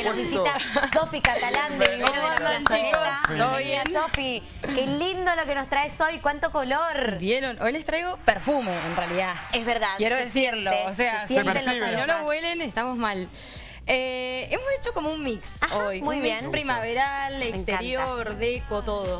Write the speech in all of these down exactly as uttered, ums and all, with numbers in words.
nos visita Sofi Catalán de Vivero de la Plazoleta. ¿Todo bien? Sofi, qué lindo lo que nos traes hoy, cuánto color. Vieron, hoy les traigo perfume en realidad. Es verdad. Quiero decirlo, siente, o sea, se si sienten percibe. los no aromas. lo huelen estamos mal. Eh, hemos hecho como un mix Ajá, hoy, muy un bien. mix primaveral, exterior, deco, todo.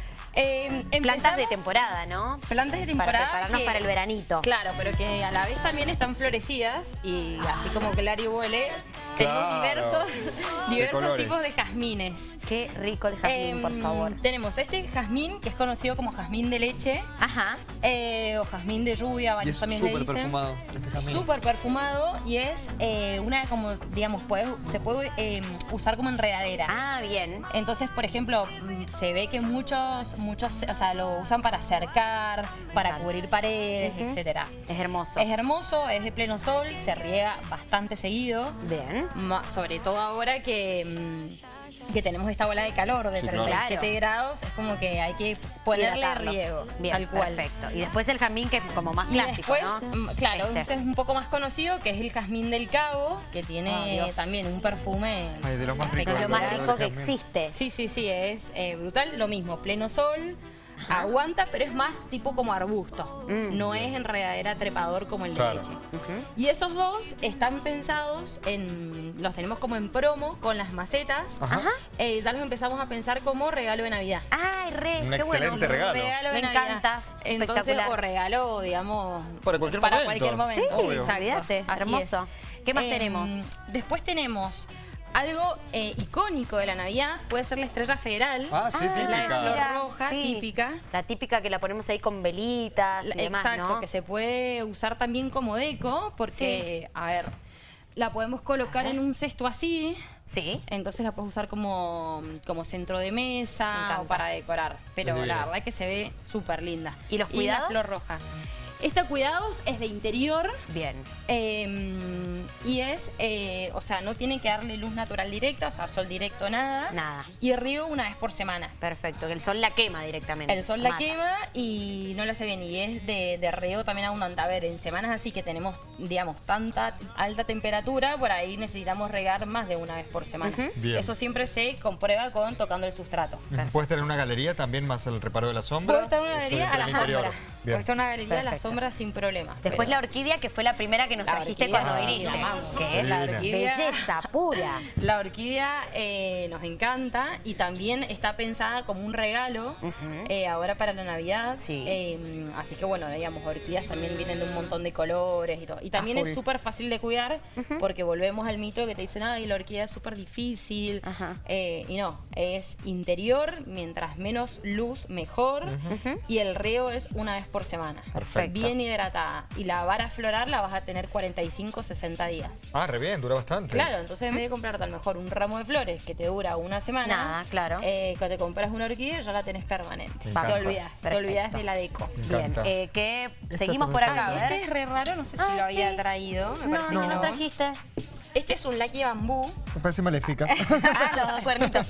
Eh, Plantas de empezamos- temporada, ¿no? Plantas de Para temporada. prepararnos que- para el veranito. Claro, pero que a la vez también están florecidas y así como Clary huele, tenemos Claro. diversos, diversos colores. tipos de jazmines. Qué rico el jazmín, Em, por favor. Tenemos este jazmín que es conocido como jazmín de leche Ajá. eh, o jazmín de lluvia, Y varios es también le súper dicen. perfumado. este jazmín. Súper perfumado y es eh, una como, digamos, puede- se puede eh, usar como enredadera. Ah, bien. Entonces, por ejemplo, mm, se ve que muchos, muchos, o sea, lo usan para cercar, para Exacto. cubrir paredes, Ujú. etcétera. Es hermoso. Es hermoso, es de pleno sol, se riega bastante seguido. Bien. Ma- Sobre todo ahora que, mm, que tenemos esta ola de calor de Sí, claro. treinta y siete Claro. grados, es como que hay que ponerle Hidratarlos. riego, Bien, tal cual. perfecto. Y después el jazmín que es como más Y clásico, después, ¿no? mm, claro, Este. este es un poco más conocido, que es el jazmín del Cabo, que Oh, tiene Dios. también un perfume. Ay, de los más ricos. Es lo más del rico que jazmín. existe. Sí, sí, sí, es eh, brutal. Lo mismo, pleno sol, aguanta, pero es más tipo como arbusto. Mm. No es enredadera trepador como el de Claro. leche. Ujú. Y esos dos están pensados en. Los tenemos como en promo con las macetas. Ajá. Eh, ya los empezamos a pensar como regalo de Navidad. Ay, re, Un qué bueno. excelente regalo. Regalo de Me Navidad. encanta. Entonces, Espectacular. o regalo, digamos. Para cualquier para momento. cualquier momento. Sí, Obvio. olvídate, Así hermoso. es. ¿Qué más Em, tenemos? Después tenemos algo eh, icónico de la Navidad, puede ser la estrella federal. Ah, sí, Ah, es la de típica. flor mira, roja, sí. típica. La típica que la ponemos ahí con velitas y La- demás, Exacto, ¿no? que se puede usar también como deco, porque, a ver, la podemos colocar en un cesto así, Sí. entonces la puedes usar como, como centro de Me mesa encanta. o para decorar. Pero Divino. la verdad es que se ve súper linda. ¿Y los la cuidados? flor roja. Esta cuidados es de interior. Bien. Eh, y es, eh, o sea, no tienen que darle luz natural directa, o sea, sol directo, nada. Nada. Y riego una vez por semana. Perfecto, que el sol la quema directamente. El sol la Mata. quema y no la hace bien. Y es de, de riego también abundante. A ver, en semanas así que tenemos, digamos, tanta alta temperatura, por ahí necesitamos regar más de una vez por semana. Ujú. Bien. Eso siempre se comprueba con tocando el sustrato. ¿Puedes tener una galería también más el reparo de la sombra? Puede estar en una ¿O galería a solo la el interior? sombra. Bien. Puede estar en una galería a la Perfecto. sombra sin problema. Después pero- la orquídea, que fue la primera que nos La trajiste orquídea, cuando ah, viniste. la amamos. Que es La Divina. orquídea. belleza pura. La orquídea eh, nos encanta y también está pensada como un regalo Ujú. eh, ahora para la Navidad. Sí. Eh, así que bueno, digamos, orquídeas también vienen de un montón de colores y todo. Y también A es full. súper fácil de cuidar porque volvemos al mito que te dicen, ay, la orquídea es súper difícil. Ajá. Eh, y no, es interior, mientras menos luz, mejor. Y el riego es una vez por semana. Perfecto. Bien hidratada. Y la vara florar la vas a tener cuarenta y cinco, sesenta días. Ah, re bien, dura bastante. Claro, entonces en vez de comprarte a lo mejor un ramo de flores que te dura una semana, Nada, claro. eh, cuando te compras una orquídea ya la tenés permanente. Me Te encanta. olvidas, te Perfecto. olvidas de la deco. Me Bien, encanta. eh, que Esto seguimos te por gusta. acá, a Este ver. es re raro, no sé si Ah, lo había sí. traído, me No, parece no, que no no. trajiste. Este es un Lucky Bambú. Me parece maléfica. Ah, los dos cuernitos.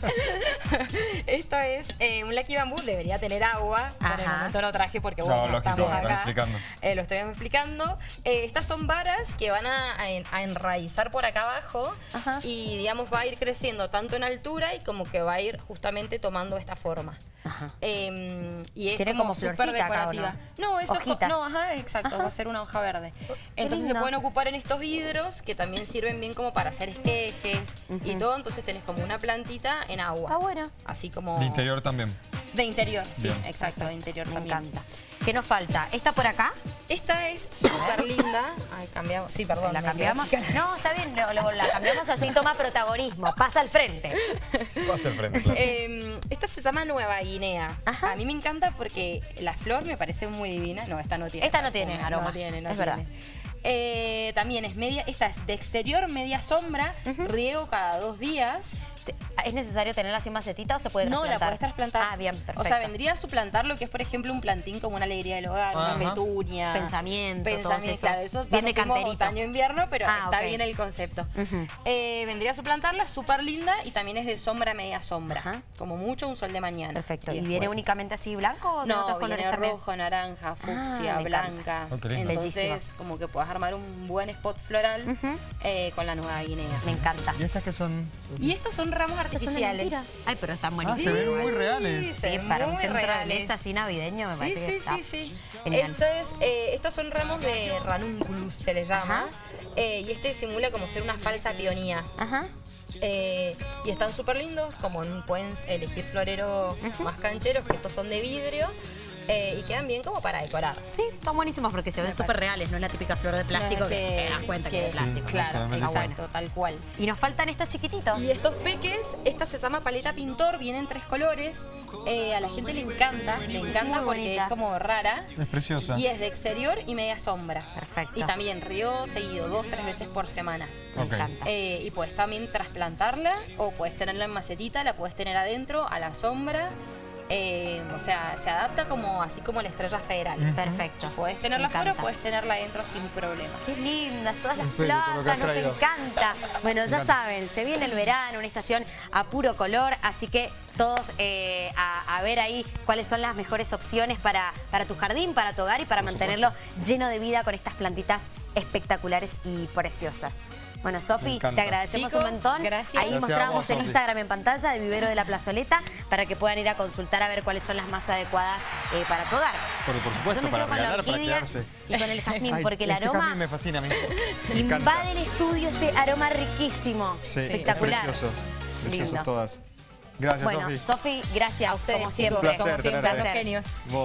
Esto es eh, un Lucky Bambú, debería tener agua. Por el Ajá. momento lo traje porque No, bueno, lógico, estamos estás acá. explicando. Eh, lo estoy explicando. Eh, estas son varas que van a, a en- a enraizar por acá abajo Ajá. y digamos va a ir creciendo tanto en altura y como que va a ir justamente tomando esta forma. Ajá. Eh, y es Tiene como, como súper florcita acá, ¿o decorativa. no? No, eso Hojitas. no, ajá, exacto, Ajá. va a ser una hoja verde. Entonces se lindo. pueden ocupar en estos vidrios que también sirven bien como para hacer esquejes y todo, entonces tenés como una plantita en agua. Está bueno. Así como De interior también. de interior, sí, Bien. exacto, de interior Me también. encanta. ¿Qué nos falta? ¿Esta por acá? Esta es súper linda. Ay, cambiamos. Sí, perdón. ¿La me cambiamos? quedé chica. No, está bien, lo- lo- la cambiamos así, toma protagonismo, pasa al frente. Pasa al frente, claro. Eh, esta se llama Nueva Guinea. Ajá. A mí me encanta porque la flor me parece muy divina. No, esta no tiene. Esta no perfume, tiene aroma, No tiene, no es tiene. verdad. Eh, también es media, esta es de exterior, media sombra, riego cada dos días. ¿Es necesario tenerla sin macetita o se puede No, trasplantar? la podés trasplantar. Ah, bien, perfecto. O sea, vendría a suplantar lo que es, por ejemplo, un plantín como una alegría del hogar, Ajá. una petunia. Pensamiento, todos Pensamiento, esos. claro. Eso Bien de está como canterito. otoño-invierno, pero Ah, está ok. bien el concepto. Ujú. Eh, vendría a suplantarla, súper linda, y también es de sombra a media sombra. Ajá. Como mucho un sol de mañana. Perfecto. ¿Y, después- viene únicamente así blanco o de No, otros colores viene también? rojo, naranja, fucsia, Ah, me blanca. Oh, qué lindo. Entonces, Bellísimo. como que puedas armar un buen spot floral Ujú. eh, con la nueva guinea. Me encanta. ¿Y estas qué son? Y estos son ramos Estos son de artificiales. mentira. Ay, pero están Ah, buenísimos. se ven igual. muy reales. se Sí, ven para un muy centro de reales. mesa así navideño me Sí, parece que sí, está sí, sí. genial. Esto es, eh, estos son ramos de ranunculus, se les llama. Ajá. Eh, y este simula como ser una falsa peonía. Ajá. Eh, y están súper lindos, como pueden elegir floreros más cancheros, que estos son de vidrio. Eh, y quedan bien como para decorar. Sí, están buenísimos porque se ven Me súper reales, no es la típica flor de plástico No, que, te das cuenta que, es de plástico. Claro, solamente exacto, bueno. tal cual. Y nos faltan estos chiquititos. Y estos peques, esta se llama paleta pintor, viene en tres colores. Eh, a la gente le encanta, le encanta Muy porque bonita. es como rara. Es preciosa. Y es de exterior y media sombra. Perfecto. Y también río seguido, dos, tres veces por semana. Me Ok. encanta. Eh, y puedes también trasplantarla o puedes tenerla en macetita, la puedes tener adentro, a la sombra. Eh, o sea, se adapta como así como la estrella federal. Perfecto. Puedes tenerla Me afuera o encanta. puedes tenerla adentro sin problema. Qué lindas, todas las Espero, con lo que has plantas, nos traído. encanta. Bueno, ya encanta. saben, se viene el verano, una estación a puro color, así que todos eh, a, a ver ahí cuáles son las mejores opciones para, para tu jardín, para tu hogar y para Por mantenerlo lleno de vida con estas plantitas espectaculares y preciosas. Bueno, Me Sofi, encanta. te agradecemos Chicos, un montón. gracias. Ahí Gracias a mostramos vos, el Sofi. Instagram en pantalla de Vivero de la Plazoleta para que puedan ir a consultar a ver cuáles son las más adecuadas eh, para tu hogar. Pero por Yo supuesto, me para quedo con la regalar, para orquídea quedarse. y con el jazmín, Ay, porque el este aroma jazmín me fascina a mí. Me encanta. invade el estudio este aroma riquísimo. Sí, espectacular. precioso. Precioso Lindo. todas. Gracias, Bueno, Sofi. Sofi, gracias A ustedes, como chicos, siempre. Un placer como siempre, tenerte. los genios. Vos.